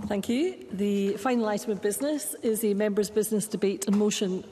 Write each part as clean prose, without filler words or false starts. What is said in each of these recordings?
Thank you. The final item of business is a members' business debate on motion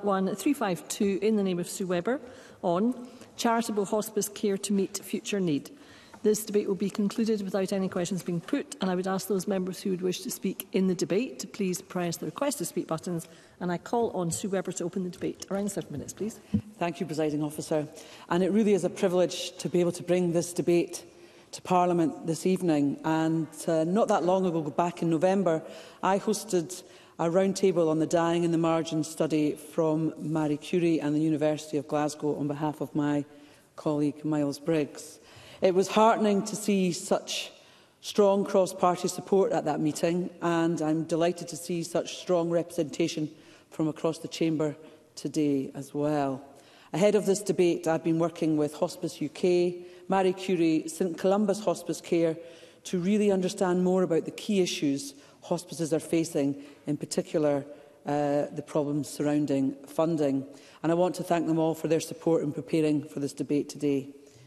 11352 in the name of Sue Webber on charitable hospice care to meet future need. This debate will be concluded without any questions being put, and I would ask those members who would wish to speak in the debate to please press the request to speak buttons, and I call on Sue Webber to open the debate. Around 7 minutes, please. Thank you, Presiding Officer. And it really is a privilege to be able to bring this debate to Parliament this evening. And not that long ago, back in November, I hosted a roundtable on the Dying in the Margins study from Marie Curie and the University of Glasgow on behalf of my colleague Miles Briggs. It was heartening to see such strong cross-party support at that meeting, and I'm delighted to see such strong representation from across the chamber today as well. Ahead of this debate, I've been working with Hospice UK, Marie Curie, St Columba's Hospice Care to really understand more about the key issues hospices are facing, in particular the problems surrounding funding. And I want to thank them all for their support in preparing for this debate today.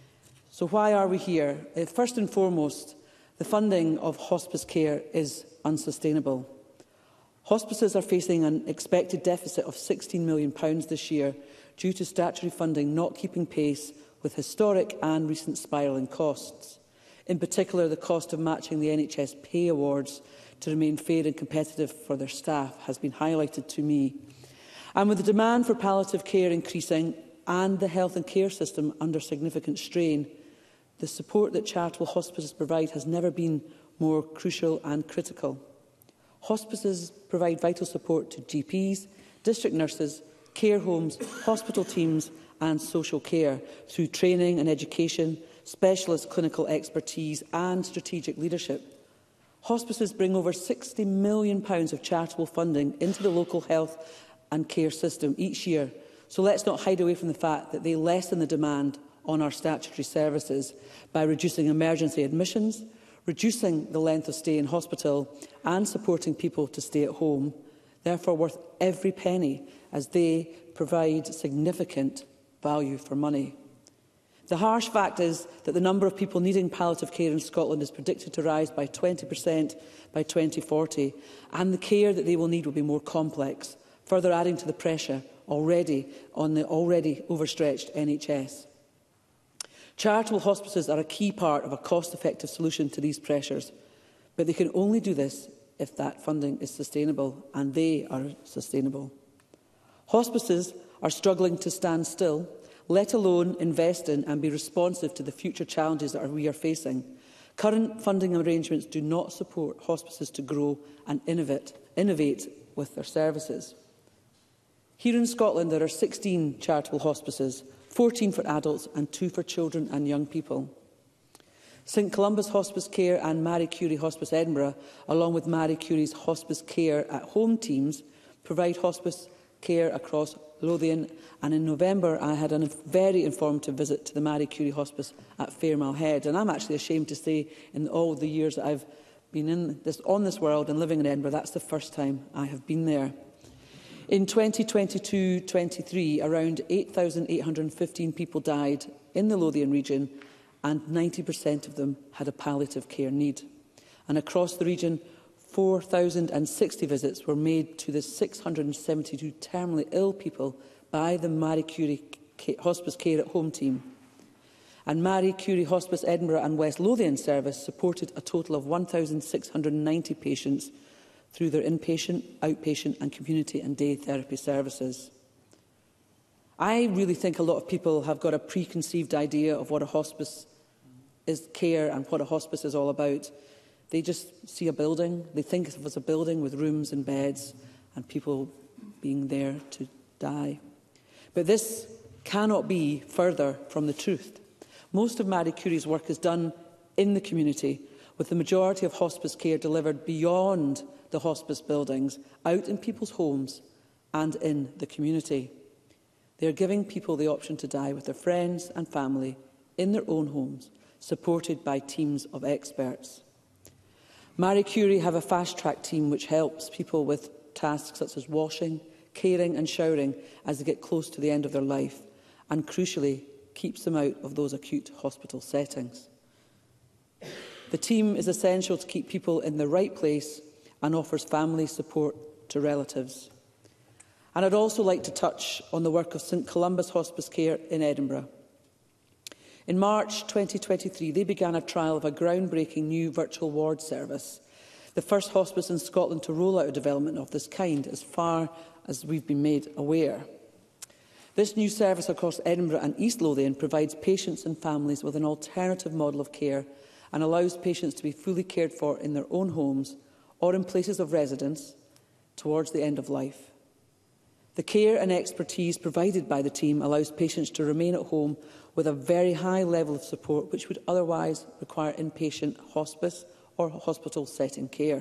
So why are we here? First and foremost, the funding of hospice care is unsustainable. Hospices are facing an expected deficit of £16 million this year due to statutory funding not keeping pace with historic and recent spiralling costs. In particular, the cost of matching the NHS pay awards to remain fair and competitive for their staff has been highlighted to me. And with the demand for palliative care increasing and the health and care system under significant strain, the support that charitable hospices provide has never been more crucial and critical. Hospices provide vital support to GPs, district nurses, care homes, hospital teams and social care through training and education, specialist clinical expertise and strategic leadership. Hospices bring over £60 million of charitable funding into the local health and care system each year, so let's not hide away from the fact that they lessen the demand on our statutory services by reducing emergency admissions, reducing the length of stay in hospital and supporting people to stay at home, therefore worth every penny as they provide significant value for money. The harsh fact is that the number of people needing palliative care in Scotland is predicted to rise by 20% by 2040, and the care that they will need will be more complex, further adding to the pressure already on the already overstretched NHS. Charitable hospices are a key part of a cost-effective solution to these pressures, but they can only do this if that funding is sustainable, and they are sustainable. Hospices are struggling to stand still, let alone invest in and be responsive to the future challenges that we are facing. Current funding arrangements do not support hospices to grow and innovate with their services. Here in Scotland, there are 16 charitable hospices, 14 for adults and 2 for children and young people. St Columba's Hospice Care and Marie Curie Hospice Edinburgh, along with Marie Curie's Hospice Care at Home teams, provide hospice care across Lothian, and in November I had a very informative visit to the Marie Curie Hospice at Fairmile Head, and I'm actually ashamed to say in all the years that I've been on this world and living in Edinburgh, that's the first time I have been there. In 2022-23, around 8,815 people died in the Lothian region, and 90% of them had a palliative care need. And across the region, 4,060 visits were made to the 672 terminally ill people by the Marie Curie Hospice Care at Home team. And Marie Curie Hospice Edinburgh and West Lothian service supported a total of 1,690 patients through their inpatient, outpatient and community and day therapy services. I really think a lot of people have got a preconceived idea of what a hospice is care and what a hospice is all about. They just see a building, they think of it as a building with rooms and beds and people being there to die. But this cannot be further from the truth. Most of Marie Curie's work is done in the community, with the majority of hospice care delivered beyond the hospice buildings, out in people's homes and in the community. They are giving people the option to die with their friends and family in their own homes, supported by teams of experts. Marie Curie have a fast-track team which helps people with tasks such as washing, caring and showering as they get close to the end of their life, and crucially keeps them out of those acute hospital settings. The team is essential to keep people in the right place and offers family support to relatives. And I'd also like to touch on the work of St Columba's Hospice Care in Edinburgh. In March 2023, they began a trial of a groundbreaking new virtual ward service, the first hospice in Scotland to roll out a development of this kind, as far as we've been made aware. This new service across Edinburgh and East Lothian provides patients and families with an alternative model of care and allows patients to be fully cared for in their own homes or in places of residence towards the end of life. The care and expertise provided by the team allows patients to remain at home with a very high level of support which would otherwise require inpatient hospice or hospital setting care.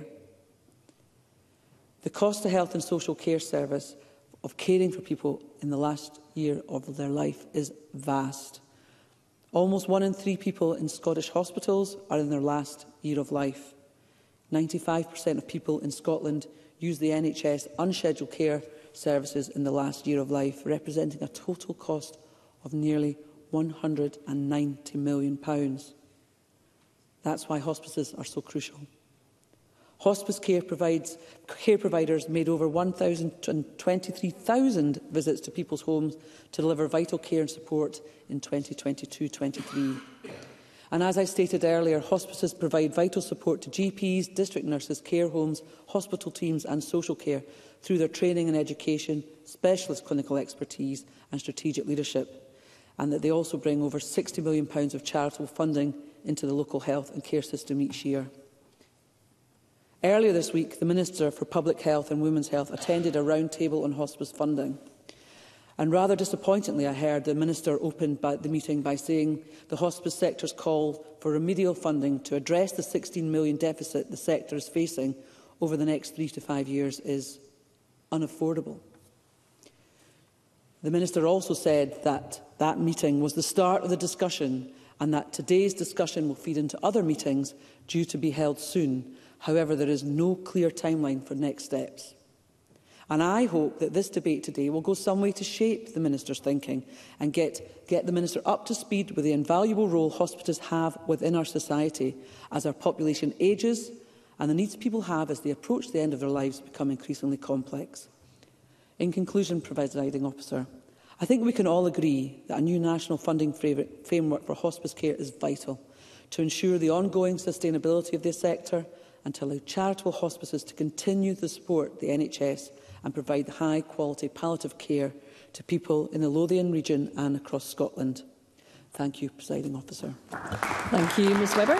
The cost to health and social care service of caring for people in the last year of their life is vast. Almost 1 in 3 people in Scottish hospitals are in their last year of life. 95% of people in Scotland use the NHS unscheduled care services in the last year of life, representing a total cost of nearly £190 million. That's why hospices are so crucial. Hospice care providers made over 123,000 visits to people's homes to deliver vital care and support in 2022-23. And as I stated earlier, hospices provide vital support to GPs, district nurses, care homes, hospital teams and social care through their training and education, specialist clinical expertise and strategic leadership, and that they also bring over £60 million of charitable funding into the local health and care system each year. Earlier this week, the Minister for Public Health and Women's Health attended a roundtable on hospice funding. And rather disappointingly, I heard the Minister opened the meeting by saying the hospice sector's call for remedial funding to address the £16 million deficit the sector is facing over the next 3 to 5 years is unaffordable. The Minister also said that that meeting was the start of the discussion and that today's discussion will feed into other meetings due to be held soon. However, there is no clear timeline for next steps. And I hope that this debate today will go some way to shape the Minister's thinking and get the Minister up to speed with the invaluable role hospices have within our society as our population ages and the needs people have as they approach the end of their lives become increasingly complex. In conclusion, Presiding Officer, I think we can all agree that a new national funding framework for hospice care is vital to ensure the ongoing sustainability of this sector and to allow charitable hospices to continue to support the NHS and provide high-quality palliative care to people in the Lothian region and across Scotland. Thank you, Presiding Officer. Thank you, Ms Webber.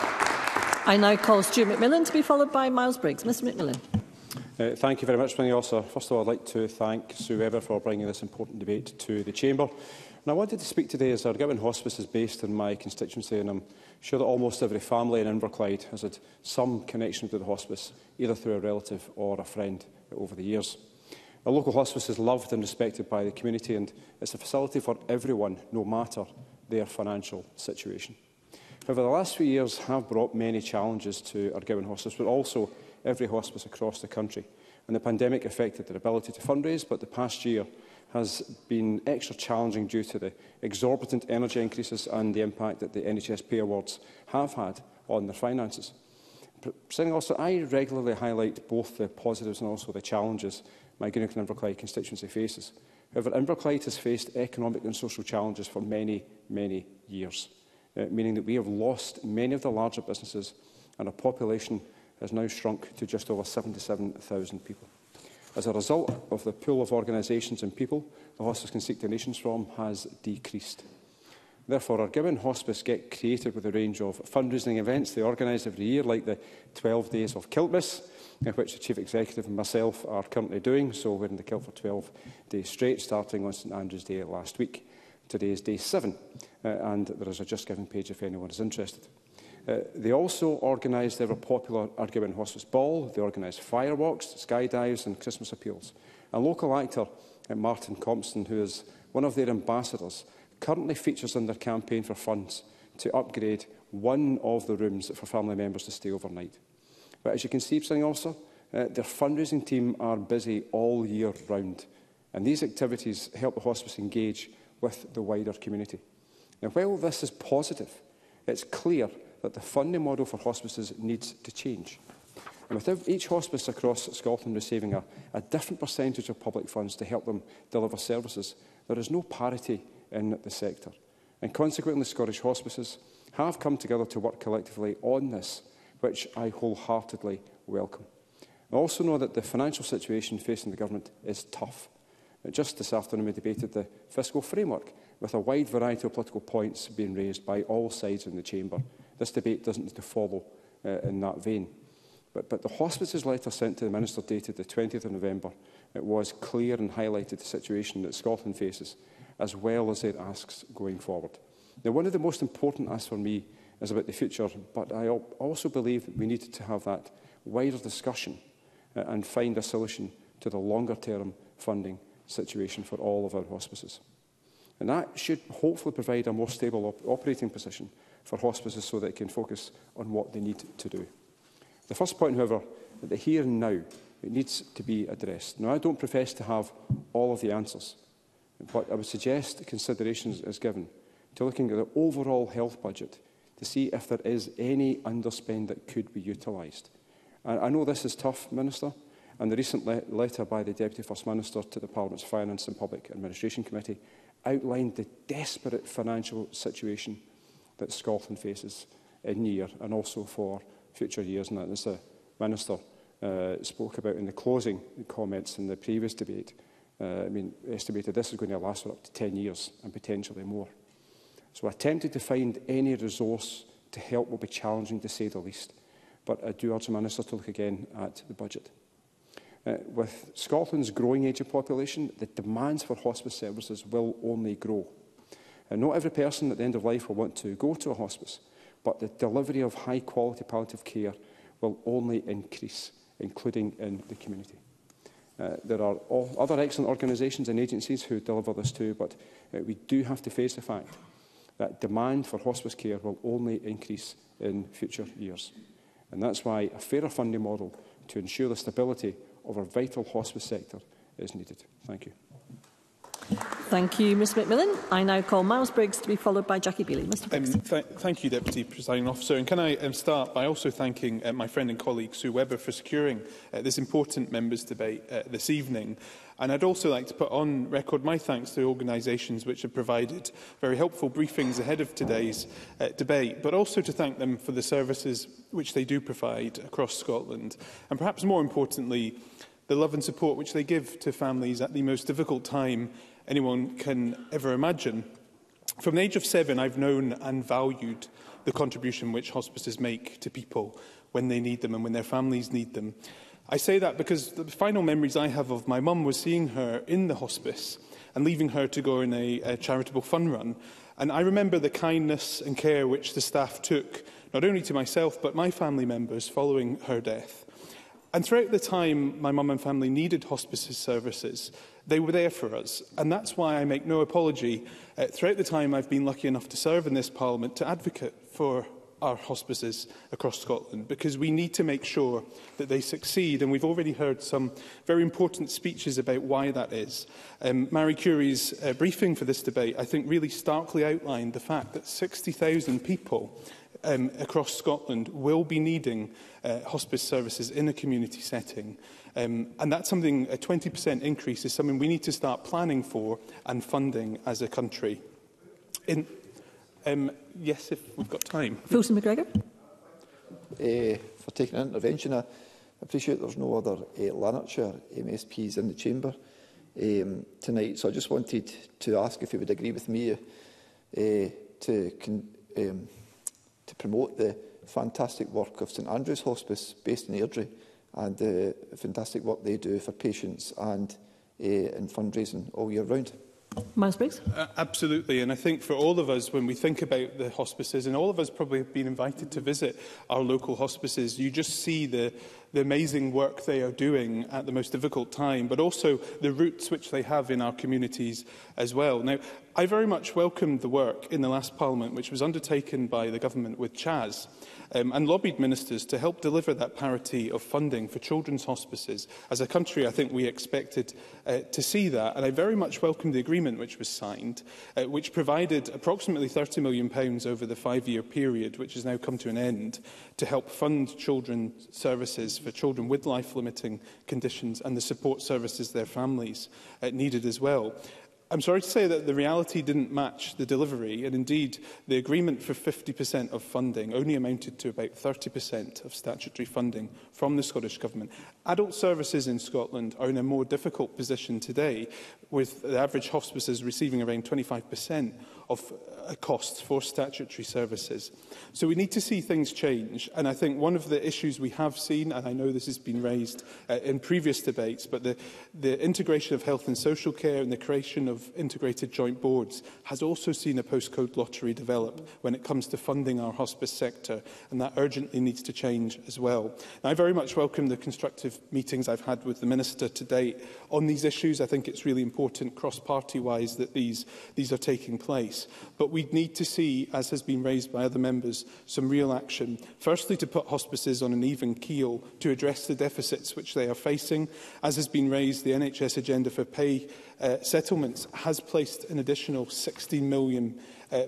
I now call Stuart McMillan to be followed by Miles Briggs. Mr McMillan. Thank you very much, Presiding Officer. First of all, I'd like to thank Sue Webber for bringing this important debate to the Chamber. And I wanted to speak today as Argyllwyn Hospice is based in my constituency, and I'm sure that almost every family in Inverclyde has had some connection to the hospice, either through a relative or a friend over the years. Our local hospice is loved and respected by the community, and it's a facility for everyone, no matter their financial situation. However, the last few years have brought many challenges to Argyllwyn Hospice, but also every hospice across the country. And the pandemic affected their ability to fundraise, but the past year has been extra challenging due to the exorbitant energy increases and the impact that the NHS pay awards have had on their finances. Presiding Officer, I regularly highlight both the positives and also the challenges my Greenock and Inverclyde constituency faces. However, Inverclyde has faced economic and social challenges for many, many years, meaning that we have lost many of the larger businesses and our population has now shrunk to just over 77,000 people. As a result of the pool of organisations and people the hospice can seek donations from has decreased. Therefore, Argyllwyn Hospice get creative with a range of fundraising events they organise every year, like the 12 Days of Kiltmas, which the Chief Executive and myself are currently doing. So we're in the Kilt for 12 days straight, starting on St Andrew's Day last week. Today is day 7, and there is a Just Giving page if anyone is interested. They also organise their popular Argyllwyn Hospice Ball. They organise firewalks, skydives and Christmas appeals. A local actor, Martin Compston, who is one of their ambassadors, currently features in their campaign for funds to upgrade one of the rooms for family members to stay overnight. But as you can see, Presiding Officer, their fundraising team are busy all year round, and these activities help the hospice engage with the wider community. Now, while this is positive, it's clear that the funding model for hospices needs to change. And with each hospice across Scotland receiving a different percentage of public funds to help them deliver services, there is no parity in the sector. And consequently, Scottish hospices have come together to work collectively on this, which I wholeheartedly welcome. I also know that the financial situation facing the government is tough. Just this afternoon we debated the fiscal framework, with a wide variety of political points being raised by all sides in the chamber. This debate doesn't need to follow in that vein. But the hospice's letter sent to the Minister dated the 20th of November, it was clear and highlighted the situation that Scotland faces, as well as their asks going forward. Now, one of the most important asks for me is about the future, but I also believe that we need to have that wider discussion and find a solution to the longer-term funding situation for all of our hospices. And that should hopefully provide a more stable operating position for hospices so that it can focus on what they need to do. The first point, however, that the here and now, it needs to be addressed. Now, I don't profess to have all of the answers, but I would suggest consideration is given to looking at the overall health budget to see if there is any underspend that could be utilised. I know this is tough, Minister, and the recent letter by the Deputy First Minister to the Parliament's Finance and Public Administration Committee outlined the desperate financial situation that Scotland faces in year and also for future years, and that, as the Minister spoke about in the closing comments in the previous debate, estimated this is going to last for up to 10 years and potentially more. So attempting to find any resource to help will be challenging, to say the least, but I do urge the Minister to look again at the budget. With Scotland's growing age of population, the demands for hospice services will only grow. Not every person at the end of life will want to go to a hospice, but the delivery of high-quality palliative care will only increase, including in the community. There are other excellent organisations and agencies who deliver this too, but we do have to face the fact that demand for hospice care will only increase in future years. And that's why a fairer funding model to ensure the stability of our vital hospice sector is needed. Thank you. Thank you, Ms McMillan. I now call Miles Briggs to be followed by Jackie Bailey. Mr Briggs. Thank you, Deputy Presiding Officer. And can I start by also thanking my friend and colleague Sue Webber for securing this important members' debate this evening. And I'd also like to put on record my thanks to the organisations which have provided very helpful briefings ahead of today's debate, but also to thank them for the services which they do provide across Scotland. And perhaps more importantly, the love and support which they give to families at the most difficult time anyone can ever imagine. From the age of 7, I've known and valued the contribution which hospices make to people when they need them and when their families need them. I say that because the final memories I have of my mum was seeing her in the hospice and leaving her to go in a charitable fun run. And I remember the kindness and care which the staff took, not only to myself, but my family members following her death. And throughout the time my mum and family needed hospices services, they were there for us. And that's why I make no apology throughout the time I've been lucky enough to serve in this Parliament to advocate for our hospices across Scotland, because we need to make sure that they succeed. And we've already heard some very important speeches about why that is. Marie Curie's briefing for this debate, I think, really starkly outlined the fact that 60,000 people across Scotland will be needing hospice services in a community setting. And that's something, a 20% increase is something we need to start planning for and funding as a country. Yes, if we've got time. Wilson McGregor. For taking an intervention. I appreciate there's no other Lanarkshire MSPs in the chamber tonight, so I just wanted to ask if you would agree with me to promote the fantastic work of St Andrew's Hospice based in Airdrie and the fantastic work they do for patients and in fundraising all year round. Miles Briggs. Absolutely, and I think for all of us, when we think about the hospices, and all of us probably have been invited to visit our local hospices, you just see the amazing work they are doing at the most difficult time, but also the roots which they have in our communities as well. Now, I very much welcomed the work in the last Parliament, which was undertaken by the government with Chas, and lobbied ministers to help deliver that parity of funding for children's hospices. As a country, I think we expected to see that, and I very much welcome the agreement which was signed, which provided approximately £30 million over the 5-year period, which has now come to an end, to help fund children's services for children with life-limiting conditions and the support services their families needed as well. I'm sorry to say that the reality didn't match the delivery, and indeed the agreement for 50% of funding only amounted to about 30% of statutory funding from the Scottish Government. Adult services in Scotland are in a more difficult position today, with the average hospices receiving around 25% of costs for statutory services. So we need to see things change, and I think one of the issues we have seen, and I know this has been raised in previous debates, but the integration of health and social care and the creation of integrated joint boards has also seen a postcode lottery develop when it comes to funding our hospice sector, and that urgently needs to change as well. Now, I very much welcome the constructive meetings I've had with the Minister to date on these issues. I think it's really important cross-party-wise that these are taking place. But we need to see, as has been raised by other members, some real action. Firstly, to put hospices on an even keel to address the deficits which they are facing. As has been raised, the NHS agenda for pay settlements has placed an additional £16 million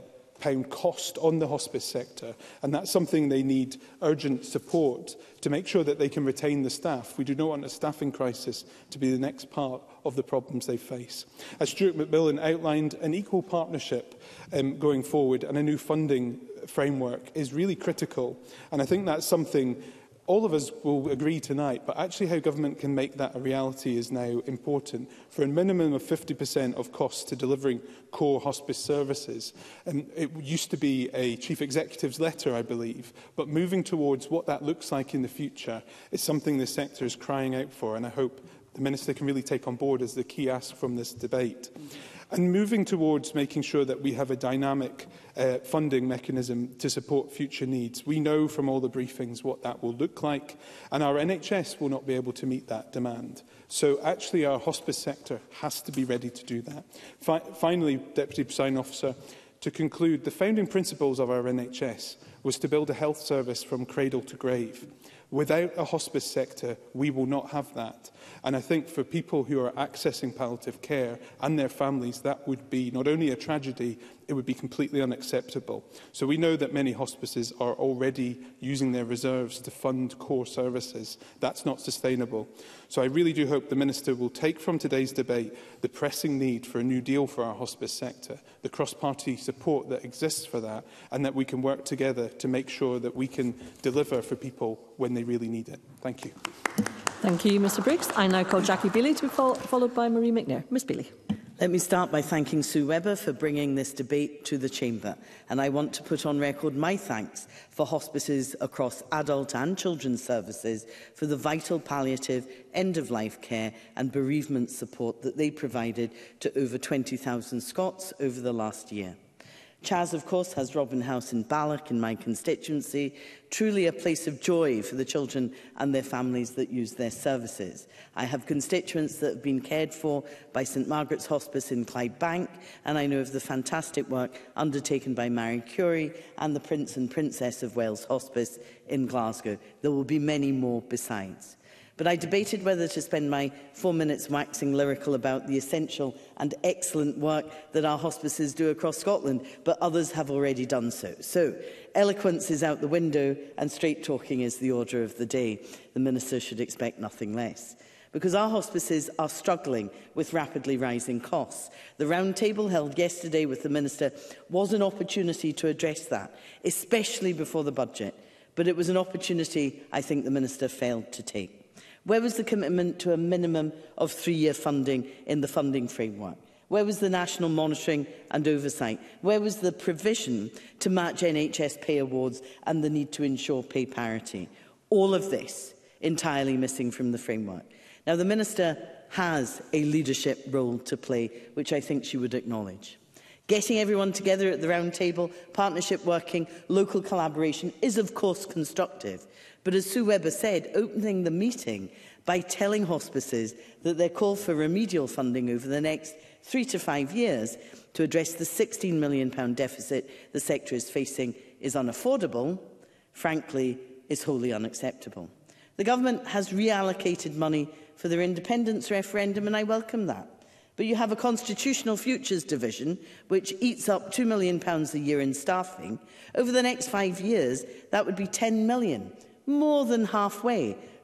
cost on the hospice sector, and that's something they need urgent support to make sure that they can retain the staff. We do not want a staffing crisis to be the next part of the problems they face. As Stuart McMillan outlined, an equal partnership going forward and a new funding framework is really critical, and I think that's something all of us will agree tonight, but actually how government can make that a reality is now important. For a minimum of 50% of costs to delivering core hospice services. It used to be a chief executive's letter, I believe, but moving towards what that looks like in the future is something the sector is crying out for, and I hope the Minister can really take on board as the key ask from this debate. And moving towards making sure that we have a dynamic funding mechanism to support future needs. We know from all the briefings what that will look like, and our NHS will not be able to meet that demand. So actually our hospice sector has to be ready to do that. Finally, Deputy Presiding Officer, to conclude, the founding principles of our NHS was to build a health service from cradle to grave. Without a hospice sector, we will not have that. And I think for people who are accessing palliative care and their families, that would be not only a tragedy, it would be completely unacceptable. So we know that many hospices are already using their reserves to fund core services. That's not sustainable. So I really do hope the Minister will take from today's debate the pressing need for a new deal for our hospice sector, the cross-party support that exists for that, and that we can work together to make sure that we can deliver for people when they really need it. Thank you. Thank you, Mr Briggs. I now call Jackie Bailey to be followed by Marie McNair. Ms Bailey. Let me start by thanking Sue Webber for bringing this debate to the Chamber, and I want to put on record my thanks for hospices across adult and children's services for the vital palliative, end-of-life care and bereavement support that they provided to over 20,000 Scots over the last year. Chas, of course, has Robin House in Balloch in my constituency, truly a place of joy for the children and their families that use their services. I have constituents that have been cared for by St Margaret's Hospice in Clydebank, and I know of the fantastic work undertaken by Marie Curie and the Prince and Princess of Wales Hospice in Glasgow. There will be many more besides. But I debated whether to spend my 4 minutes waxing lyrical about the essential and excellent work that our hospices do across Scotland, but others have already done so. So, eloquence is out the window and straight talking is the order of the day. The Minister should expect nothing less. Because our hospices are struggling with rapidly rising costs. The round table held yesterday with the Minister was an opportunity to address that, especially before the budget. But it was an opportunity I think the Minister failed to take. Where was the commitment to a minimum of 3-year funding in the funding framework? Where was the national monitoring and oversight? Where was the provision to match NHS pay awards and the need to ensure pay parity? All of this entirely missing from the framework. Now, the Minister has a leadership role to play, which I think she would acknowledge. Getting everyone together at the round table, partnership working, local collaboration is of course constructive. But as Sue Webber said, opening the meeting by telling hospices that their call for remedial funding over the next 3 to 5 years to address the £16 million deficit the sector is facing is unaffordable, frankly, is wholly unacceptable. The government has reallocated money for their independence referendum, and I welcome that. But you have a constitutional futures division which eats up £2 million a year in staffing. Over the next 5 years, that would be £10 million, more than halfway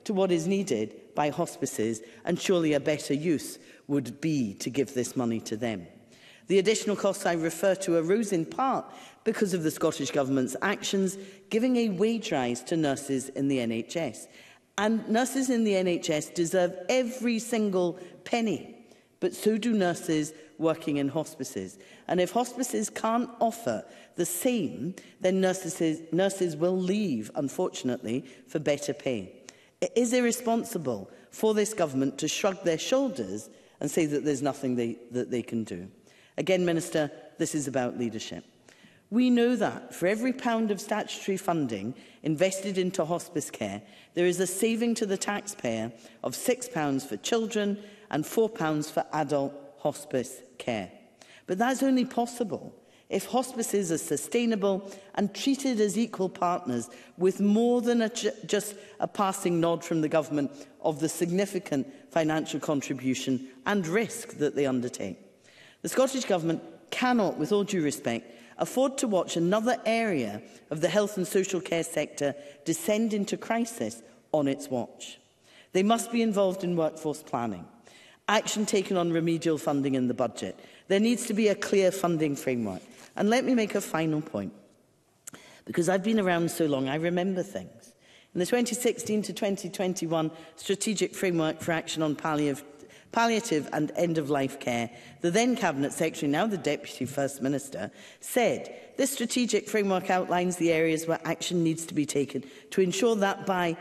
to what is needed by hospices, and surely a better use would be to give this money to them. The additional costs I refer to arose in part because of the Scottish Government's actions, giving a wage rise to nurses in the NHS. And nurses in the NHS deserve every single penny, but so do nurses working in hospices. And if hospices can't offer the same, then nurses will leave, unfortunately, for better pay. It is irresponsible for this government to shrug their shoulders and say that there's nothing that they can do. Again, Minister, this is about leadership. We know that for every pound of statutory funding invested into hospice care, there is a saving to the taxpayer of £6 for children and £4 for adult hospice care. But that's only possible if hospices are sustainable and treated as equal partners, with more than just a passing nod from the government of the significant financial contribution and risk that they undertake. The Scottish Government cannot, with all due respect, afford to watch another area of the health and social care sector descend into crisis on its watch. They must be involved in workforce planning, action taken on remedial funding in the budget. There needs to be a clear funding framework. And let me make a final point, because I've been around so long, I remember things. In the 2016 to 2021 Strategic Framework for Action on Palliative and End-of-Life Care, the then Cabinet Secretary, now the Deputy First Minister, said this strategic framework outlines the areas where action needs to be taken to ensure that by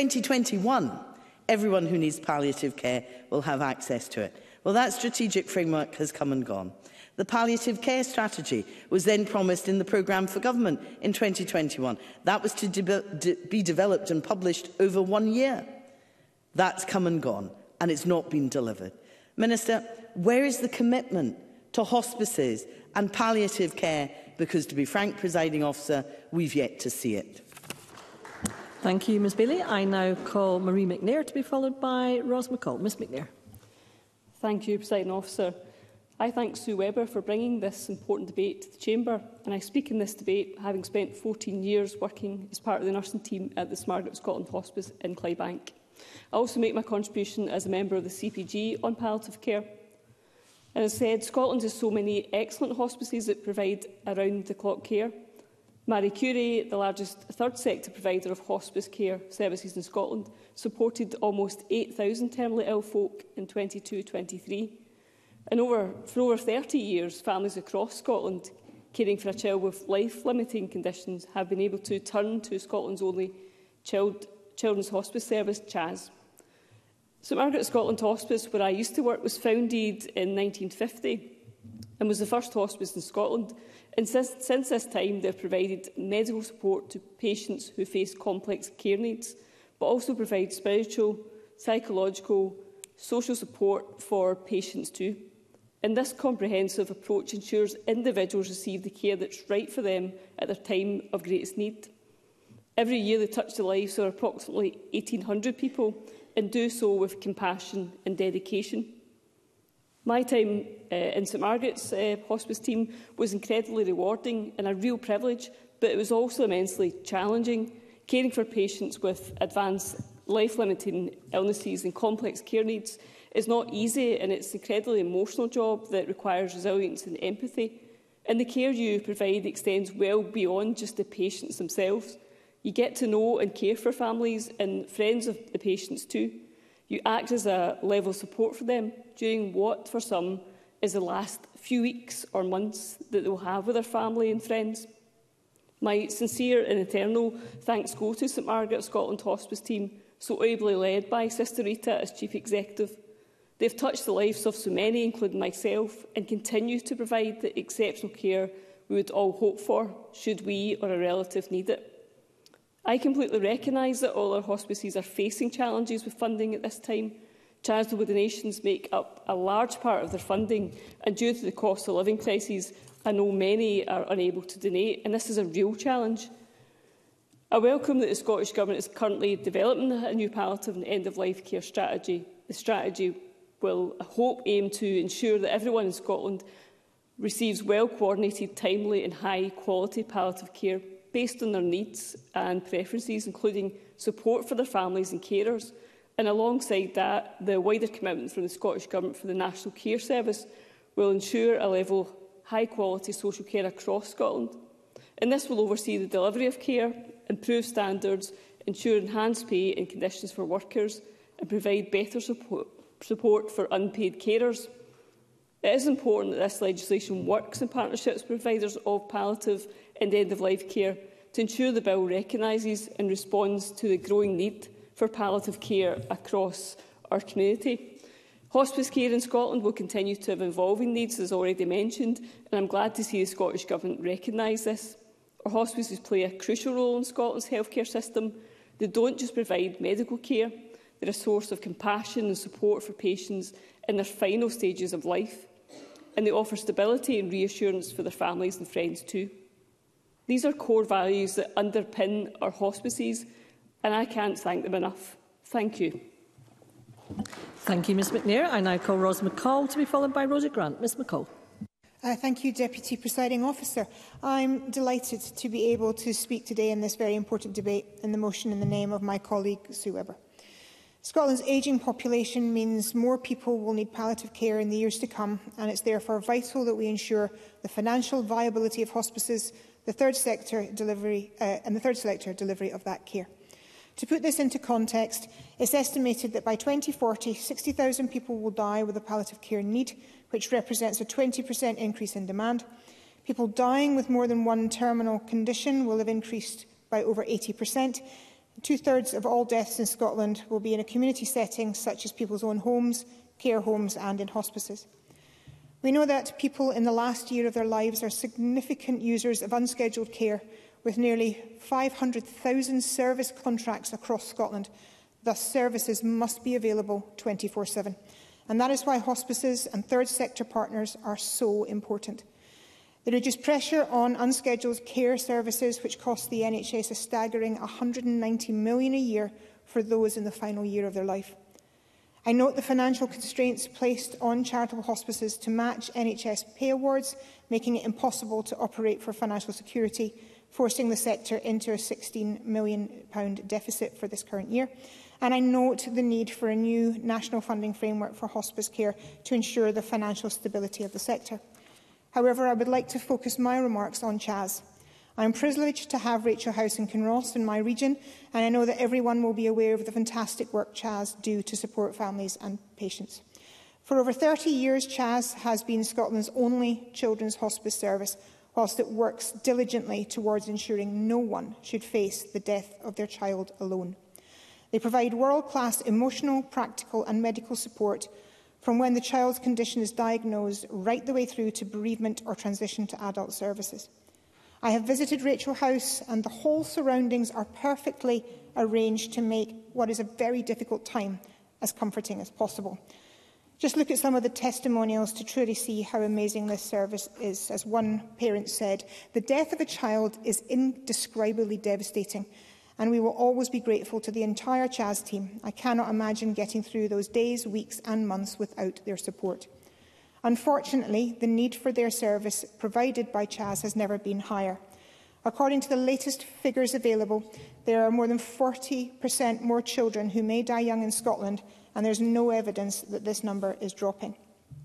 2021, everyone who needs palliative care will have access to it. Well, that strategic framework has come and gone. The palliative care strategy was then promised in the programme for government in 2021. That was to be developed and published over 1 year. That's come and gone, and it's not been delivered. Minister, where is the commitment to hospices and palliative care? Because, to be frank, Presiding Officer, we've yet to see it. Thank you, Ms Bailey. I now call Marie McNair to be followed by Ros McCall. Ms McNair. Thank you, Presiding Officer. I thank Sue Webber for bringing this important debate to the Chamber, and I speak in this debate having spent 14 years working as part of the nursing team at the St Margaret Scotland Hospice in Clydebank. I also make my contribution as a member of the CPG on palliative care. And as said, Scotland has so many excellent hospices that provide around-the-clock care. Marie Curie, the largest third sector provider of hospice care services in Scotland, supported almost 8,000 terminally ill folk in 22-23. And for over 30 years, families across Scotland caring for a child with life-limiting conditions have been able to turn to Scotland's only children's hospice service, CHAS. St Margaret Scotland Hospice, where I used to work, was founded in 1950 and was the first hospice in Scotland. And since this time, they have provided medical support to patients who face complex care needs, but also provide spiritual, psychological, social support for patients too. And this comprehensive approach ensures individuals receive the care that's right for them at their time of greatest need. Every year they touch the lives of approximately 1,800 people and do so with compassion and dedication. My time in St Margaret's hospice team was incredibly rewarding and a real privilege, but it was also immensely challenging. Caring for patients with advanced life-limiting illnesses and complex care needs is not easy, and it's an incredibly emotional job that requires resilience and empathy. And the care you provide extends well beyond just the patients themselves. You get to know and care for families and friends of the patients too. You act as a level of support for them during what, for some, is the last few weeks or months that they will have with their family and friends. My sincere and eternal thanks go to St Margaret Scotland Hospice team, so ably led by Sister Rita as Chief Executive. They've touched the lives of so many, including myself, and continue to provide the exceptional care we would all hope for, should we or a relative need it. I completely recognise that all our hospices are facing challenges with funding at this time. Charitable donations make up a large part of their funding, and due to the cost of living crisis, I know many are unable to donate, and this is a real challenge. I welcome that the Scottish Government is currently developing a new palliative and end-of-life care strategy. The strategy will, I hope, aim to ensure that everyone in Scotland receives well-coordinated, timely and high-quality palliative care. based on their needs and preferences, including support for their families and carers. And alongside that, the wider commitment from the Scottish Government for the National Care Service will ensure a level high-quality social care across Scotland. And this will oversee the delivery of care, improve standards, ensure enhanced pay and conditions for workers, and provide better support for unpaid carers. It is important that this legislation works in partnerships with providers of palliative and end-of-life care to ensure the bill recognises and responds to the growing need for palliative care across our community. Hospice care in Scotland will continue to have evolving needs, as already mentioned, and I'm glad to see the Scottish Government recognise this. Our hospices play a crucial role in Scotland's healthcare system. They don't just provide medical care, they're a source of compassion and support for patients in their final stages of life. And they offer stability and reassurance for their families and friends too. These are core values that underpin our hospices, and I can't thank them enough. Thank you. Thank you, Ms McNair. I now call Ros McCall to be followed by Rosie Grant. Ms McCall. Thank you, Deputy Presiding Officer. I'm delighted to be able to speak today in this very important debate in the motion in the name of my colleague Sue Webber. Scotland's ageing population means more people will need palliative care in the years to come, and it's therefore vital that we ensure the financial viability of hospices, the third sector delivery of that care. To put this into context, it's estimated that by 2040, 60,000 people will die with a palliative care need, which represents a 20% increase in demand. People dying with more than one terminal condition will have increased by over 80%. Two-thirds of all deaths in Scotland will be in a community setting, such as people's own homes, care homes and in hospices. We know that people in the last year of their lives are significant users of unscheduled care, with nearly 500,000 service contracts across Scotland. Thus, services must be available 24/7. And that is why hospices and third sector partners are so important. They reduce pressure on unscheduled care services, which cost the NHS a staggering £190 million a year for those in the final year of their life. I note the financial constraints placed on charitable hospices to match NHS pay awards, making it impossible to operate for financial security, forcing the sector into a £16 million deficit for this current year. And I note the need for a new national funding framework for hospice care to ensure the financial stability of the sector. However, I would like to focus my remarks on CHAS. I am privileged to have Rachel House in Kinross in my region, and I know that everyone will be aware of the fantastic work CHAS do to support families and patients. For over 30 years, CHAS has been Scotland's only children's hospice service, whilst it works diligently towards ensuring no one should face the death of their child alone. They provide world-class emotional, practical and medical support from when the child's condition is diagnosed right the way through to bereavement or transition to adult services. I have visited Rachel House, and the whole surroundings are perfectly arranged to make what is a very difficult time as comforting as possible. Just look at some of the testimonials to truly see how amazing this service is. As one parent said, "The death of a child is indescribably devastating, and we will always be grateful to the entire CHAS team. I cannot imagine getting through those days, weeks and months without their support." Unfortunately, the need for their service provided by CHAS has never been higher. According to the latest figures available, there are more than 40% more children who may die young in Scotland, and there is no evidence that this number is dropping.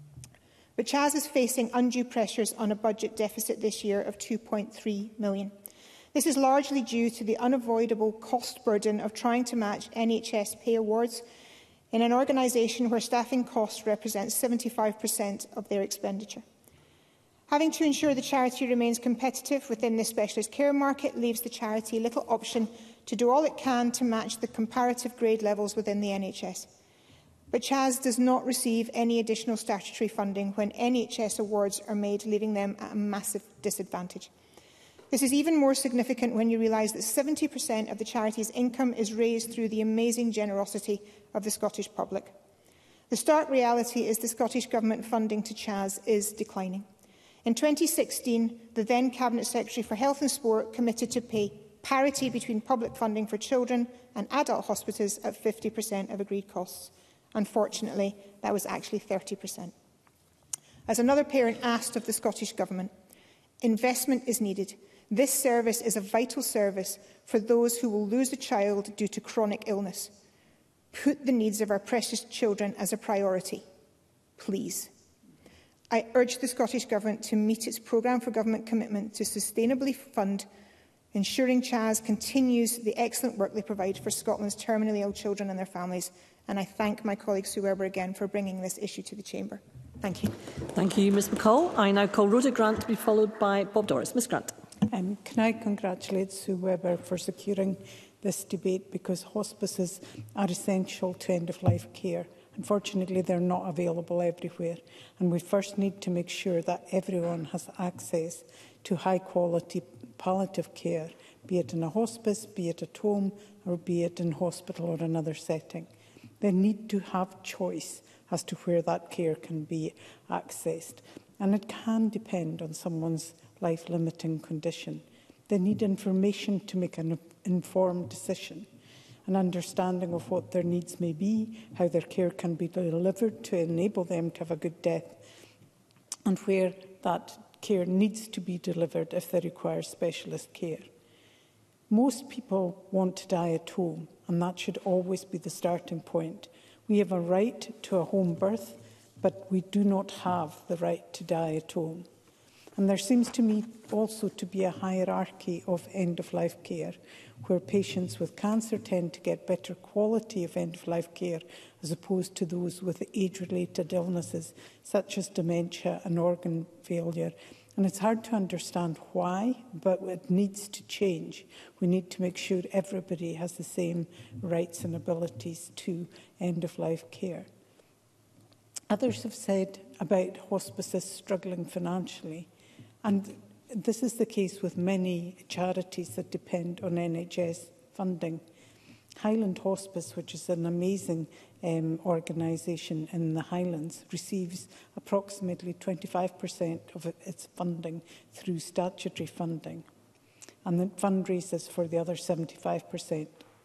But CHAS is facing undue pressures on a budget deficit this year of £2.3 million. This is largely due to the unavoidable cost burden of trying to match NHS pay awards in an organisation where staffing costs represent 75% of their expenditure. Having to ensure the charity remains competitive within the specialist care market leaves the charity little option to do all it can to match the comparative grade levels within the NHS. But CHAS does not receive any additional statutory funding when NHS awards are made, leaving them at a massive disadvantage. This is even more significant when you realise that 70% of the charity's income is raised through the amazing generosity of the Scottish public. The stark reality is the Scottish Government funding to CHAS is declining. In 2016, the then Cabinet Secretary for Health and Sport committed to pay parity between public funding for children and adult hospices at 50% of agreed costs. Unfortunately, that was actually 30%. As another parent asked of the Scottish Government, investment is needed. This service is a vital service for those who will lose a child due to chronic illness. Put the needs of our precious children as a priority, please. I urge the Scottish Government to meet its programme for government commitment to sustainably fund ensuring CHAS continues the excellent work they provide for Scotland's terminally ill children and their families. And I thank my colleague Sue Webber again for bringing this issue to the Chamber. Thank you. Thank you, Ms McCall. I now call Rhoda Grant to be followed by Bob Doris. Ms Grant. Can I congratulate Sue Webber for securing this debate, because hospices are essential to end-of-life care. Unfortunately, they're not available everywhere, and we first need to make sure that everyone has access to high-quality palliative care, be it in a hospice, be it at home, or be it in hospital or another setting. They need to have choice as to where that care can be accessed, and it can depend on someone's life-limiting condition. They need information to make an informed decision, an understanding of what their needs may be, how their care can be delivered to enable them to have a good death, and where that care needs to be delivered if they require specialist care. Most people want to die at home, and that should always be the starting point. We have a right to a home birth, but we do not have the right to die at home. And there seems to me also to be a hierarchy of end-of-life care, where patients with cancer tend to get better quality of end-of-life care as opposed to those with age-related illnesses such as dementia and organ failure. And it's hard to understand why, but it needs to change. We need to make sure everybody has the same rights and abilities to end-of-life care. Others have said about hospices struggling financially, and this is the case with many charities that depend on NHS funding. Highland Hospice, which is an amazing organisation in the Highlands, receives approximately 25% of its funding through statutory funding, and it fundraises for the other 75%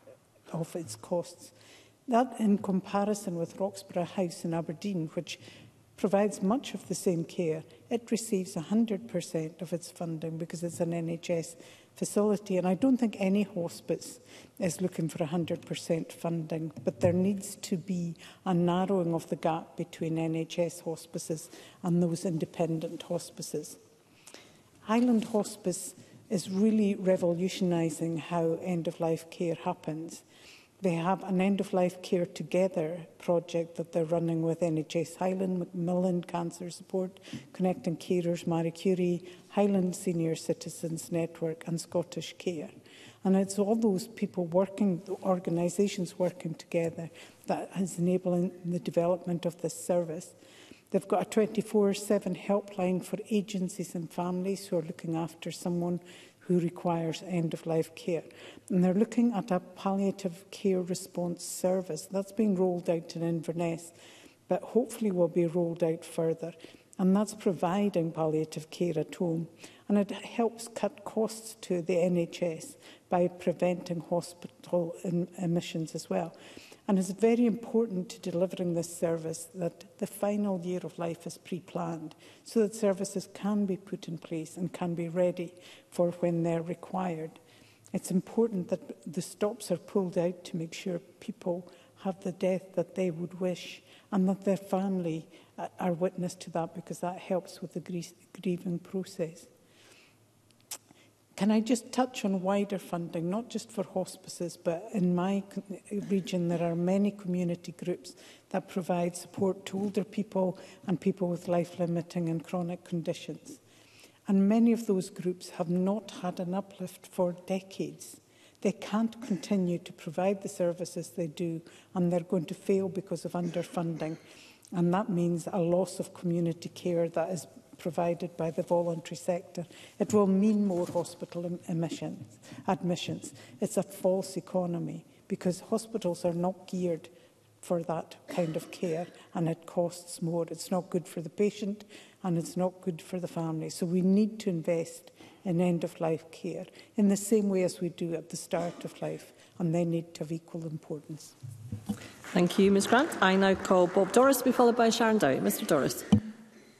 of its costs. That, in comparison with Roxburgh House in Aberdeen, which provides much of the same care, it receives 100% of its funding because it's an NHS facility. And I don't think any hospice is looking for 100% funding, but there needs to be a narrowing of the gap between NHS hospices and those independent hospices. Highland Hospice is really revolutionising how end-of-life care happens. They have an end-of-life care together project that they're running with NHS Highland, Macmillan Cancer Support, Connecting Carers, Marie Curie, Highland Senior Citizens Network and Scottish Care. And it's all those people working, the organisations working together, that is enabling the development of this service. They've got a 24/7 helpline for agencies and families who are looking after someone who requires end-of-life care. And they're looking at a palliative care response service. That's being rolled out in Inverness, but hopefully will be rolled out further. And that's providing palliative care at home. And it helps cut costs to the NHS by preventing hospital admissions as well. And it's very important to delivering this service that the final year of life is pre-planned, so that services can be put in place and can be ready for when they're required. It's important that the stops are pulled out to make sure people have the death that they would wish, and that their family are witness to that, because that helps with the grieving process. Can I just touch on wider funding, not just for hospices, but in my region there are many community groups that provide support to older people and people with life-limiting and chronic conditions. And many of those groups have not had an uplift for decades. They can't continue to provide the services they do, and they're going to fail because of underfunding. And that means a loss of community care that is provided by the voluntary sector. It will mean more hospital admissions. It's a false economy, because hospitals are not geared for that kind of care, and it costs more. It's not good for the patient, and it's not good for the family. So we need to invest in end-of-life care in the same way as we do at the start of life, and they need to have equal importance. Thank you, Ms Grant. I now call Bob Doris to be followed by Sharon Dowie. Mr Doris.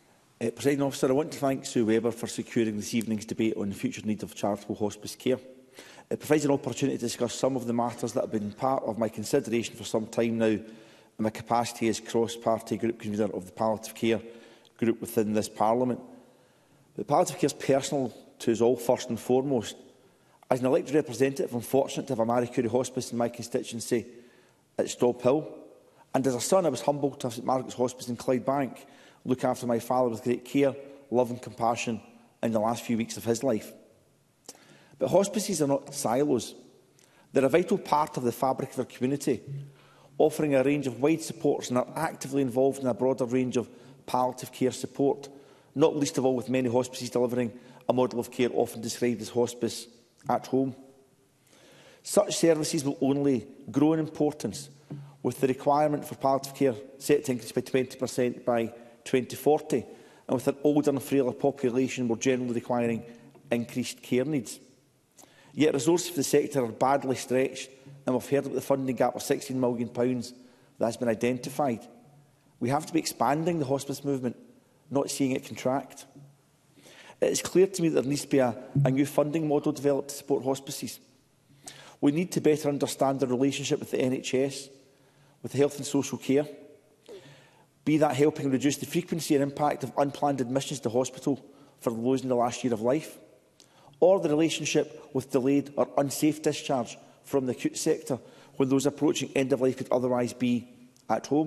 Presiding Officer, I want to thank Sue Webber for securing this evening's debate on the future need of charitable hospice care. It provides an opportunity to discuss some of the matters that have been part of my consideration for some time now in my capacity as cross-party group convener of the palliative care group within this Parliament. But palliative care is personal to us all first and foremost. As an elected representative, I'm fortunate to have a Marie Curie Hospice in my constituency at Stop Hill. And as a son, I was humbled to have St Margaret's Hospice in Clydebank look after my father with great care, love and compassion in the last few weeks of his life. But hospices are not silos. They're a vital part of the fabric of our community, offering a range of wide supports and are actively involved in a broader range of palliative care support, not least of all with many hospices delivering a model of care often described as hospice at home. Such services will only grow in importance with the requirement for palliative care set to increase by 20% by 2040, and with an older and frailer population more generally requiring increased care needs. Yet resources for the sector are badly stretched, and we've heard about the funding gap of £16 million that has been identified. We have to be expanding the hospice movement, not seeing it contract. It is clear to me that there needs to be a new funding model developed to support hospices. We need to better understand the relationship with the NHS, with health and social care, be that helping reduce the frequency and impact of unplanned admissions to hospital for those in the last year of life, or the relationship with delayed or unsafe discharge from the acute sector when those approaching end of life could otherwise be at home,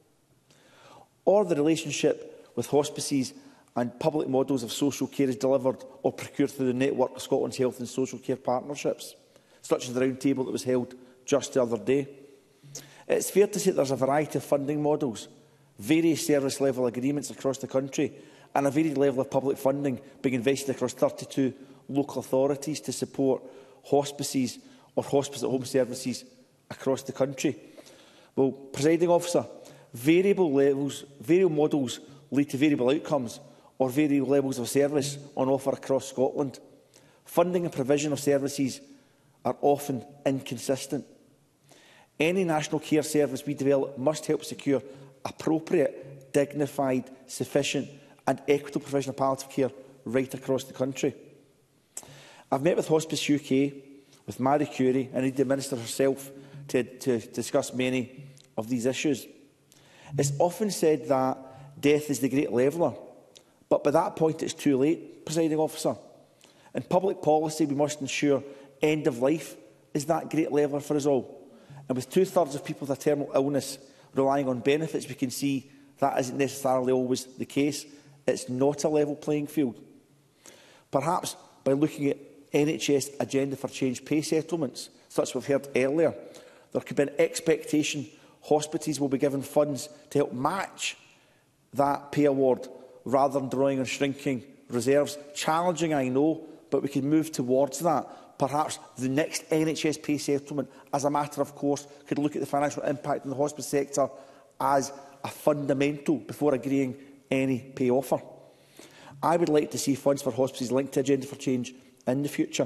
or the relationship with hospices and public models of social care is delivered or procured through the network of Scotland's health and social care partnerships, such as the round table that was held just the other day. It's fair to say that there's a variety of funding models, various service level agreements across the country, and a varied level of public funding being invested across 32 local authorities to support hospices or hospice at home services across the country. Well, Presiding Officer, variable models lead to variable outcomes or variable levels of service on offer across Scotland. Funding and provision of services are often inconsistent. Any national care service we develop must help secure appropriate, dignified, sufficient and equitable provision of palliative care right across the country. I've met with Hospice UK, with Marie Curie and indeed the Minister herself to discuss many of these issues. It's often said that death is the great leveller, but by that point it's too late, Presiding Officer. In public policy, we must ensure end of life is that great leveller for us all. And with 2/3 of people with a terminal illness relying on benefits, we can see that isn't necessarily always the case. It's not a level playing field. Perhaps by looking at NHS agenda for change pay settlements, such as we've heard earlier, there could be an expectation hospitals will be given funds to help match that pay award rather than drawing on shrinking reserves. Challenging, I know, but we can move towards that. Perhaps the next NHS pay settlement, as a matter of course, could look at the financial impact on the hospice sector as a fundamental before agreeing any pay offer. I would like to see funds for hospices linked to Agenda for Change in the future.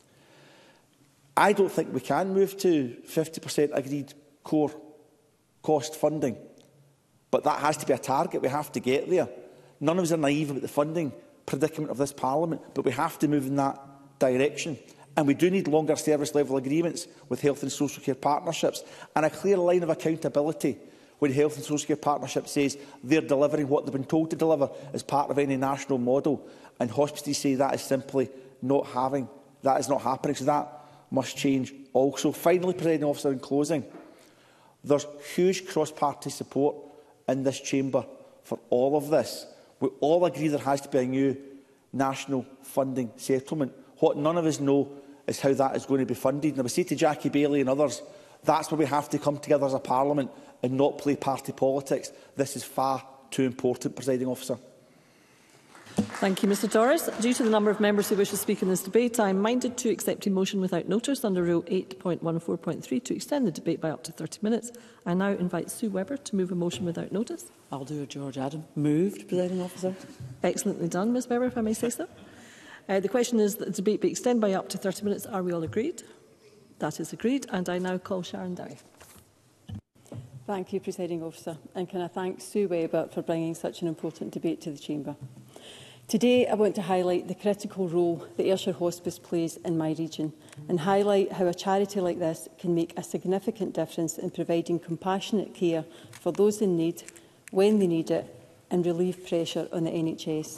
I don't think we can move to 50% agreed core cost funding, but that has to be a target. We have to get there. None of us are naive about the funding predicament of this Parliament, but we have to move in that direction. And we do need longer service level agreements with health and social care partnerships and a clear line of accountability when health and social care partnership says they're delivering what they've been told to deliver as part of any national model, and hospitals say that is simply not happening. So that must change also. Finally, Presiding Officer, in closing, there's huge cross-party support in this chamber for all of this. We all agree there has to be a new national funding settlement. What none of us know is how that is going to be funded. And I would say to Jackie Bailey and others, that's where we have to come together as a Parliament and not play party politics. This is far too important, Presiding Officer. Thank you, Mr Torres. Due to the number of members who wish to speak in this debate, I am minded to accept a motion without notice under Rule 8.14.3 to extend the debate by up to 30 minutes. I now invite Sue Webber to move a motion without notice. I'll do it, George Adam. Moved, Presiding Officer. Excellently done, Ms Webber, if I may say so. The question is that the debate be extended by up to 30 minutes. Are we all agreed? That is agreed. And I now call Sharon Dowie. Thank you, Presiding Officer, and can I thank Sue Webber for bringing such an important debate to the Chamber. Today, I want to highlight the critical role that Ayrshire Hospice plays in my region and highlight how a charity like this can make a significant difference in providing compassionate care for those in need, when they need it, and relieve pressure on the NHS.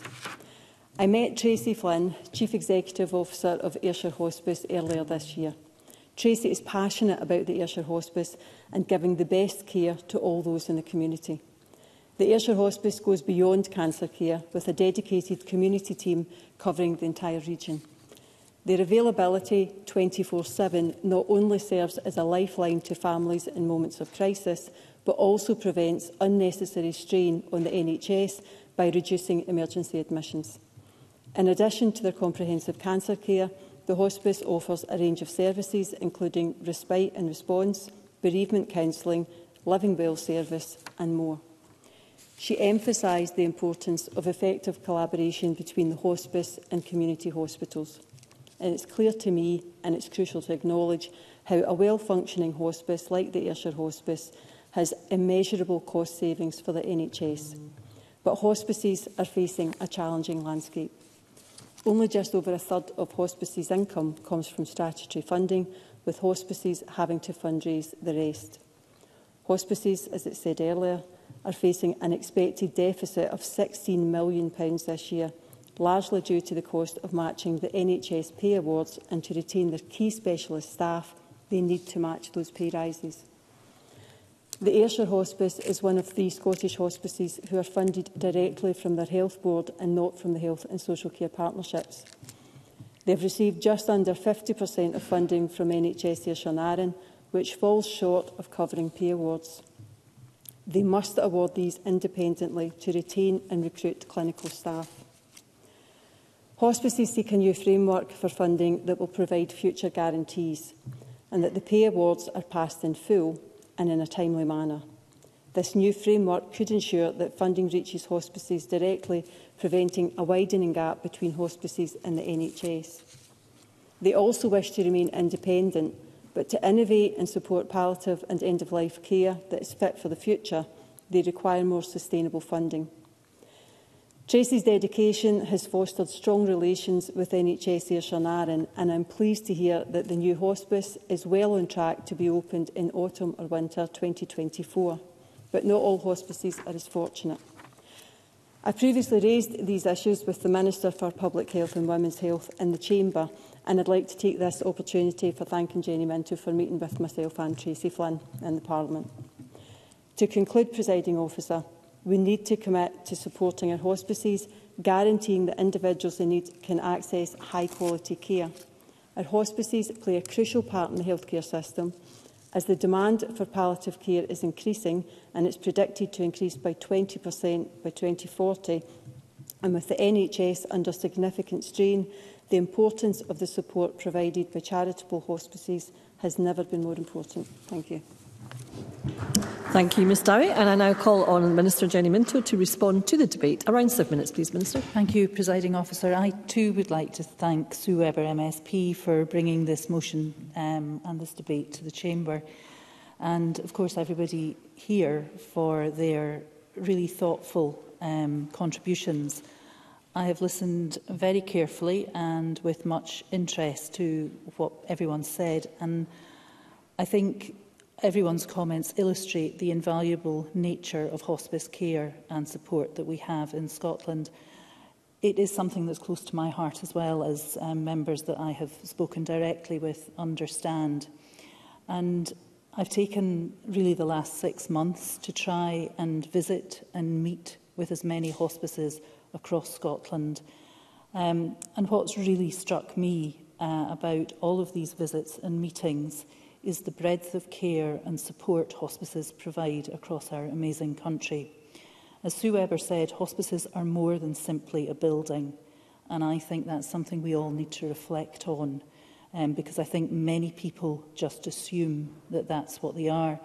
I met Tracy Flynn, Chief Executive Officer of Ayrshire Hospice, earlier this year. Tracy is passionate about the Ayrshire Hospice and giving the best care to all those in the community. The Ayrshire Hospice goes beyond cancer care with a dedicated community team covering the entire region. Their availability 24/7 not only serves as a lifeline to families in moments of crisis, but also prevents unnecessary strain on the NHS by reducing emergency admissions. In addition to their comprehensive cancer care, the hospice offers a range of services including respite and response, bereavement counselling, living well service and more. She emphasised the importance of effective collaboration between the hospice and community hospitals. And it's clear to me, and it's crucial to acknowledge, how a well-functioning hospice like the Ayrshire Hospice has immeasurable cost savings for the NHS. But hospices are facing a challenging landscape. Only just over a third of hospices' income comes from statutory funding, with hospices having to fundraise the rest. Hospices, as it said earlier, are facing an expected deficit of £16 million this year, largely due to the cost of matching the NHS pay awards and to retain their key specialist staff they need to match those pay rises. The Ayrshire Hospice is one of 3 Scottish hospices who are funded directly from their health board and not from the health and social care partnerships. They have received just under 50% of funding from NHS Ayrshire and Arran, which falls short of covering pay awards. They must award these independently to retain and recruit clinical staff. Hospices seek a new framework for funding that will provide future guarantees and that the pay awards are passed in full and in a timely manner. This new framework could ensure that funding reaches hospices directly, preventing a widening gap between hospices and the NHS. They also wish to remain independent, but to innovate and support palliative and end-of-life care that is fit for the future, they require more sustainable funding. Tracy's dedication has fostered strong relations with NHS Ayrshire and Arran, and I'm pleased to hear that the new hospice is well on track to be opened in autumn or winter 2024. But not all hospices are as fortunate. I previously raised these issues with the Minister for Public Health and Women's Health in the Chamber, and I'd like to take this opportunity for thanking Jenny Minto for meeting with myself and Tracy Flynn in the Parliament. To conclude, Presiding Officer, we need to commit to supporting our hospices, guaranteeing that individuals in need can access high-quality care. Our hospices play a crucial part in the healthcare system, as the demand for palliative care is increasing and it's predicted to increase by 20% by 2040. And with the NHS under significant strain, the importance of the support provided by charitable hospices has never been more important. Thank you. Thank you, Ms Dowie. And I now call on Minister Jenny Minto to respond to the debate. Around 7 minutes, please, Minister. Thank you, Presiding Officer. I too would like to thank Sue Webber MSP for bringing this motion and this debate to the Chamber. And, of course, everybody here for their really thoughtful contributions. I have listened very carefully and with much interest to what everyone said. And I think everyone's comments illustrate the invaluable nature of hospice care and support that we have in Scotland. It is something that's close to my heart, as well as members that I have spoken directly with understand. And I've taken really the last 6 months to try and visit and meet with as many hospices across Scotland. And what's really struck me about all of these visits and meetings is the breadth of care and support hospices provide across our amazing country. As Sue Webber said, hospices are more than simply a building, and I think that's something we all need to reflect on, because I think many people just assume that that's what they are.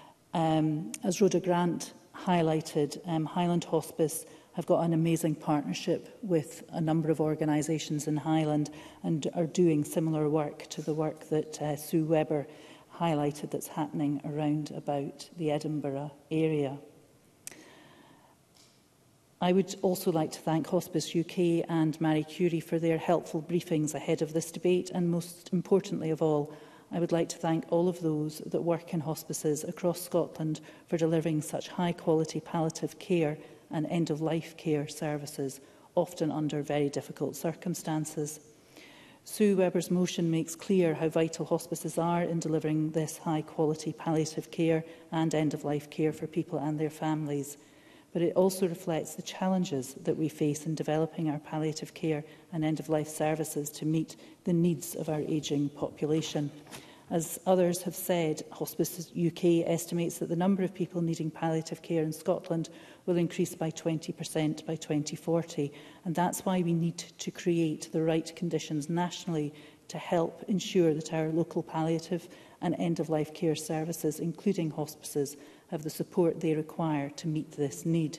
As Rhoda Grant highlighted, Highland Hospice have got an amazing partnership with a number of organisations in Highland and are doing similar work to the work that Sue Webber highlighted that's happening around about the Edinburgh area. I would also like to thank Hospice UK and Marie Curie for their helpful briefings ahead of this debate, and most importantly of all, I would like to thank all of those that work in hospices across Scotland for delivering such high-quality palliative care and end-of-life care services, often under very difficult circumstances. Sue Webber's motion makes clear how vital hospices are in delivering this high-quality palliative care and end-of-life care for people and their families. But it also reflects the challenges that we face in developing our palliative care and end-of-life services to meet the needs of our ageing population. As others have said, Hospice UK estimates that the number of people needing palliative care in Scotland will increase by 20% by 2040, and that's why we need to create the right conditions nationally to help ensure that our local palliative and end-of-life care services, including hospices, have the support they require to meet this need.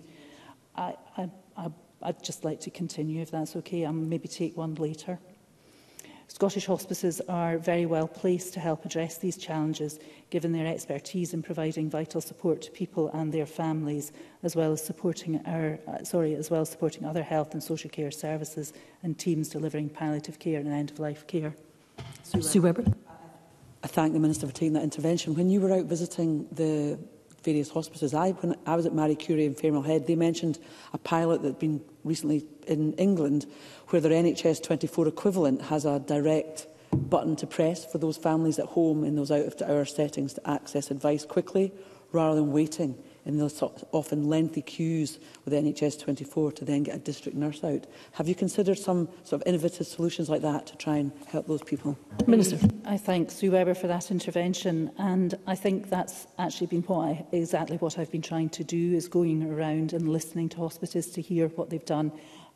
I'd just like to continue, if that's okay. I'll maybe take one later. Scottish hospices are very well placed to help address these challenges, given their expertise in providing vital support to people and their families, as well as supporting other health and social care services and teams delivering palliative care and end-of-life care. Sue Webber. I thank the Minister for taking that intervention. When you were out visiting the various hospices, when I was at Marie Curie in Fairmill Head, they mentioned a pilot that had been recently in England where their NHS 24 equivalent has a direct button to press for those families at home in those out-of-hours settings to access advice quickly rather than waiting in those often lengthy queues with NHS 24 to then get a district nurse out. Have you considered some sort of innovative solutions like that to try and help those people? Minister. I thank Sue Webber for that intervention, and I think that's actually been exactly what I've been trying to do, is going around and listening to hospices to hear what they've done.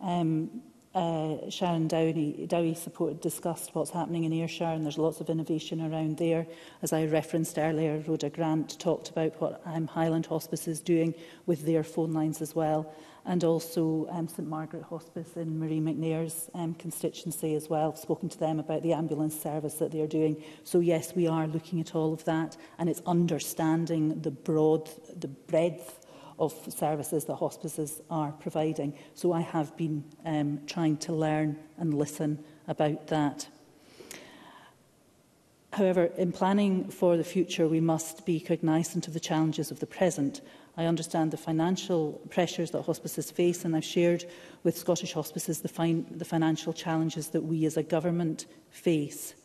Sharon Dowie discussed what's happening in Ayrshire, and there's lots of innovation around there. As I referenced earlier, Rhoda Grant talked about what Highland Hospice is doing with their phone lines as well, and also St Margaret Hospice in Marie McNair's constituency as well. I've spoken to them about the ambulance service that they're doing. So yes, we are looking at all of that, and it's understanding the breadth of services that hospices are providing. So I have been trying to learn and listen about that. However, in planning for the future, we must be cognizant of the challenges of the present. I understand the financial pressures that hospices face, and I've shared with Scottish hospices the financial challenges that we as a government face.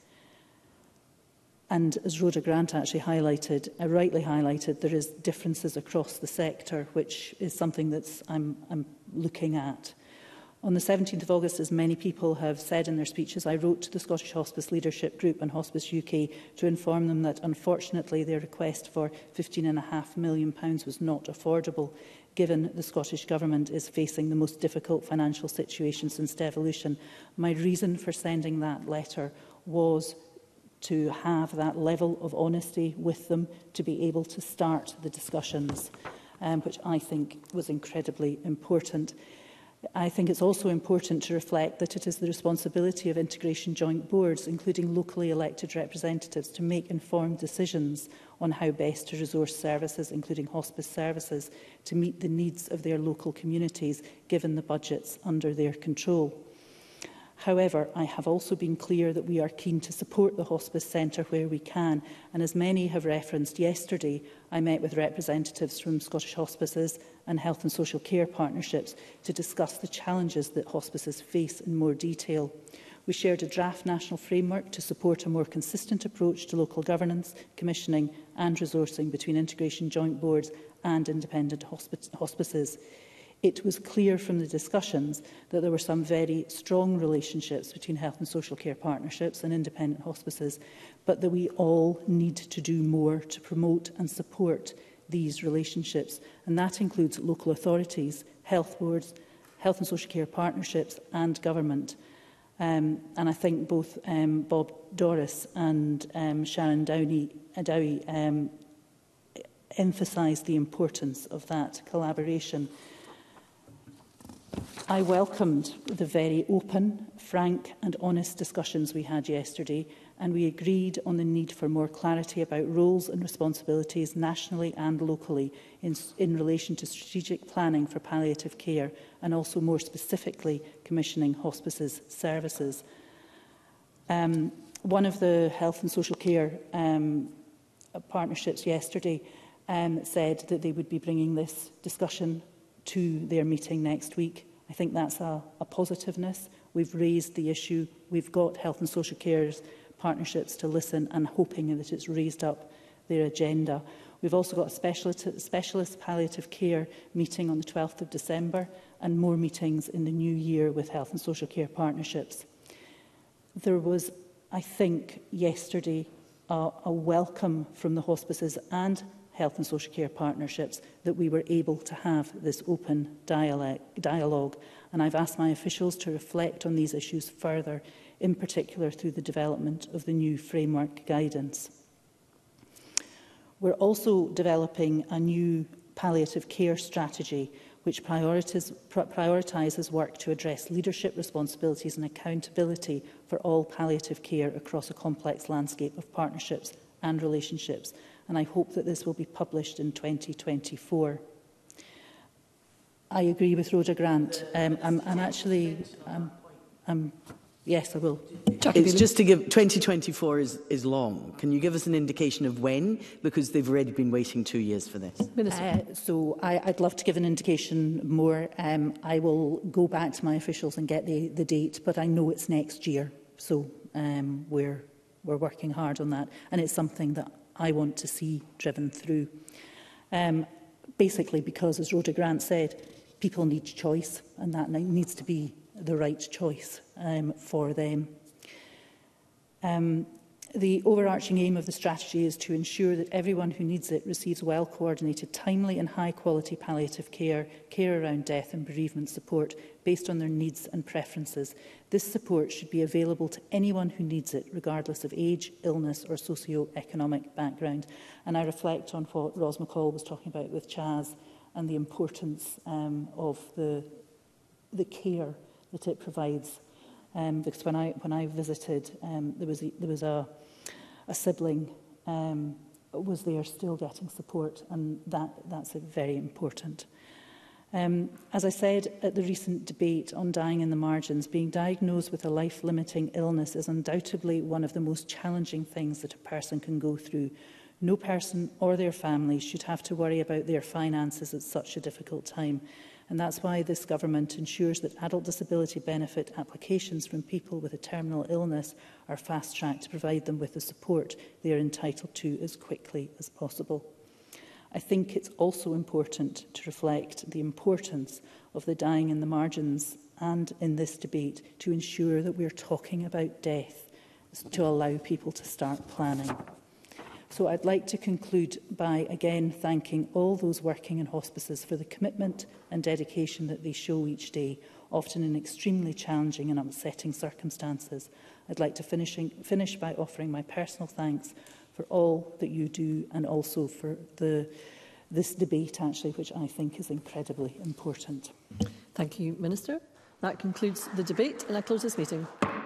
And as Rhoda Grant actually rightly highlighted, there is differences across the sector, which is something that I'm looking at. On the 17th of August, as many people have said in their speeches, I wrote to the Scottish Hospice Leadership Group and Hospice UK to inform them that, unfortunately, their request for £15.5 million was not affordable, given the Scottish Government is facing the most difficult financial situation since devolution. My reason for sending that letter was to have that level of honesty with them to be able to start the discussions, which I think was incredibly important. I think it's also important to reflect that it is the responsibility of integration joint boards, including locally elected representatives, to make informed decisions on how best to resource services, including hospice services, to meet the needs of their local communities, given the budgets under their control. However, I have also been clear that we are keen to support the hospice centre where we can, and as many have referenced, yesterday I met with representatives from Scottish hospices and health and social care partnerships to discuss the challenges that hospices face in more detail. We shared a draft national framework to support a more consistent approach to local governance, commissioning and resourcing between integration joint boards and independent hospices. It was clear from the discussions that there were some very strong relationships between health and social care partnerships and independent hospices, but that we all need to do more to promote and support these relationships. And that includes local authorities, health boards, health and social care partnerships and government. And I think both Bob Doris and Sharon Dowie emphasised the importance of that collaboration. I welcomed the very open, frank and honest discussions we had yesterday, and we agreed on the need for more clarity about roles and responsibilities nationally and locally in relation to strategic planning for palliative care, and also more specifically commissioning hospices services. One of the health and social care partnerships yesterday said that they would be bringing this discussion to their meeting next week. I think that's a positiveness. We've raised the issue. We've got health and social care's partnerships to listen, and hoping that it's raised up their agenda. We've also got a specialist palliative care meeting on the 12th of December, and more meetings in the new year with health and social care partnerships. There was, I think, yesterday a welcome from the hospices and health and social care partnerships that we were able to have this open dialogue, and I've asked my officials to reflect on these issues further, in particular through the development of the new framework guidance. We're also developing a new palliative care strategy which prioritises work to address leadership responsibilities and accountability for all palliative care across a complex landscape of partnerships and relationships, and I hope that this will be published in 2024. I agree with Rhoda Grant. Yes, I will. It's just to give 2024 is long. Can you give us an indication of when? Because they've already been waiting 2 years for this. So I'd love to give an indication more. I will go back to my officials and get the date, but I know it's next year. So we're working hard on that, and it's something that I want to see driven through. Basically because, as Rhoda Grant said, people need choice, and that needs to be the right choice for them. The overarching aim of the strategy is to ensure that everyone who needs it receives well-coordinated, timely and high-quality palliative care, care around death and bereavement support based on their needs and preferences. This support should be available to anyone who needs it, regardless of age, illness or socio-economic background. And I reflect on what Ros McCall was talking about with Chaz and the importance of the care that it provides. Because when I visited, there was a sibling was there still getting support, and that's very important. As I said at the recent debate on dying in the margins, being diagnosed with a life-limiting illness is undoubtedly one of the most challenging things that a person can go through. No person or their family should have to worry about their finances at such a difficult time. And that's why this government ensures that adult disability benefit applications from people with a terminal illness are fast-tracked to provide them with the support they are entitled to as quickly as possible. I think it's also important to reflect the importance of the dying in the margins and in this debate to ensure that we're talking about death to allow people to start planning. So I'd like to conclude by again thanking all those working in hospices for the commitment and dedication that they show each day, often in extremely challenging and upsetting circumstances. I'd like to finish by offering my personal thanks for all that you do, and also for this debate, actually, which I think is incredibly important. Thank you, Minister. That concludes the debate, and I close this meeting.